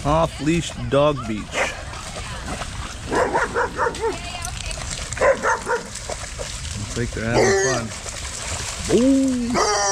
Off-leash dog beach. Looks like they're having fun. Ooh.